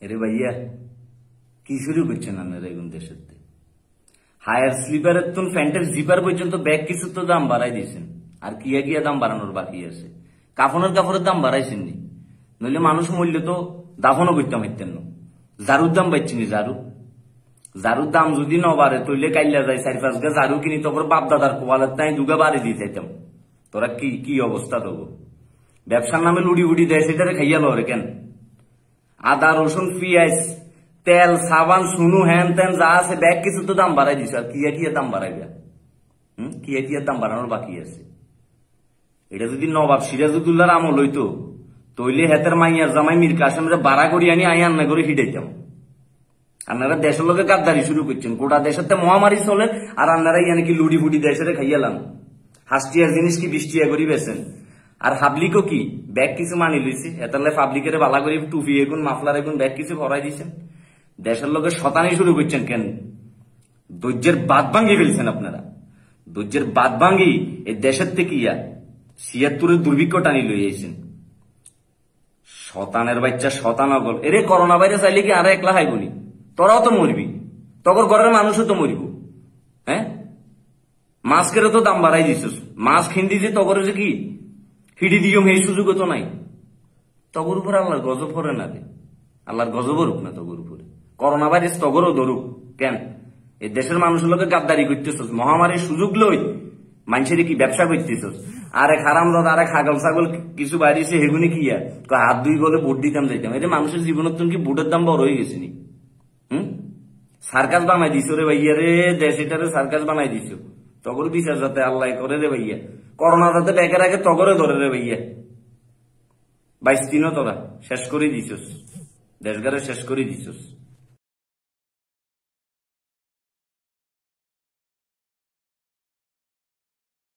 রে ভাইয়া কি শুরু করছেন আপনারা এখন দেশের হায়ার স্লিপারের তো প্যান্টের জিপার পর্যন্ত ব্যাগ কিছু তো দাম বাড়াই দিয়েছেন, আর কিয়া কিয়া দাম বাড়ানোর বাকি আছে। কাপড়ের দাম বাড়াইছেন নি, নইলে মানুষ মূল্য তো দাফনও করতাম হইতেন না। ঝাড়ুর দাম পাইছি নি, ঝাড়ুর দাম যদি ন বাড়ে তৈলে কাইলা যায় 4-5 গা ঝাড়ু কিনি, তখন বাপ দাদার কোয়ালের তাই দুগা বাড়ি দিয়ে চাইতাম। তোরা কি কি অবস্থা দেবো? ব্যবসার নামে লুড়ি বুড়ি দেয়, সেটারে খাইয়া লরে কেন? আদা রসুন পেঁয়াজ তেল সাবান সুনু হ্যান ত্যান যা আছে ব্যাগ কিছু তো দাম বাড়াই দিছে, আর কিয়া কিয়া দাম বাড়াইবে? কিয়া কিয়া দাম বাড়ানোর বাকি আছে। এটা যদি নবাব সিরাজউদ্দৌলার আমল হইতো, তৈলে হেতের মাইয়ার জামাই মীর কাসেমরে বাড়া করি আনি আন্না করে হিডাইতাম। আপনারা দেশের লোকে গাদ্দারি শুরু করছেন, গোটা দেশের মহামারী চলে, আর আপনারা ইয়ানি কি লুডি ফুডি দেশের খাইয়ালাম। হাসটিয়ার জিনিস কি বৃষ্টিয়া করি বেছেন, আর পাবলিকও কি ব্যাগ কিছু মানি লইছে, এতালে পাবলিকের বালা করে টুপি এগুন মাফলার এগুন ব্যাগ কিছু ভরাই দিচ্ছেন। দেশের লোকের শতানি শুরু করছেন কেন? ধৈর্যের বাদ ভাঙ্গি ফেলছেন আপনারা, ধৈর্যের বাদ ভাঙ্গি এই দেশের থেকে 76-এর দুর্ভিক্ষ টানি লইয়েছেন। শতানের বাচ্চা শতানগল এরে করোনা ভাইরাস আইলে কি আর একলা হাইবনি? তোরাও তো মরবি, তখন ঘরের মানুষও তো মরব। হ্যাঁ, মাস্কেরও তো দাম বাড়াই দিছিস, মাস্ক হিন্দি যে তগরে যে কি হিডি দিও এই সুযোগও তো নাই। তগর উপর আল্লাহর গজব করে না রে, আল্লাহর গজব রুক না তগর উপরে। করোনা ভাইরাস তগরও ধরুক কেন? এই দেশের মানুষের লোকে গাদ্দারি করতেছস, মহামারীর সুযোগ লই মানুষের কি ব্যবসা করতেছস। আরে হারামজাদ আরে ছাগল কিছু বাড়িছে হেগুনি কি হাত দুই বলে ভোট দিতাম যাইতাম। এটা মানুষের জীবনের তুমি কি ভোটের দাম বড় হয়ে গেছে নি? সার্কাস বানাই দিছো রে ভাইয়া রে, দেশ এটারে সার্কাস বানাই দিছো। তগর বিচার যাতে আল্লাহ করে রে ভাইয়া, করোনা যাতে ব্যাগের আগে তগরে ধরে রে ভাইয়া। 22 দিনও তোরা শেষ করে দিছস, দেশগারে শেষ করে দিছস।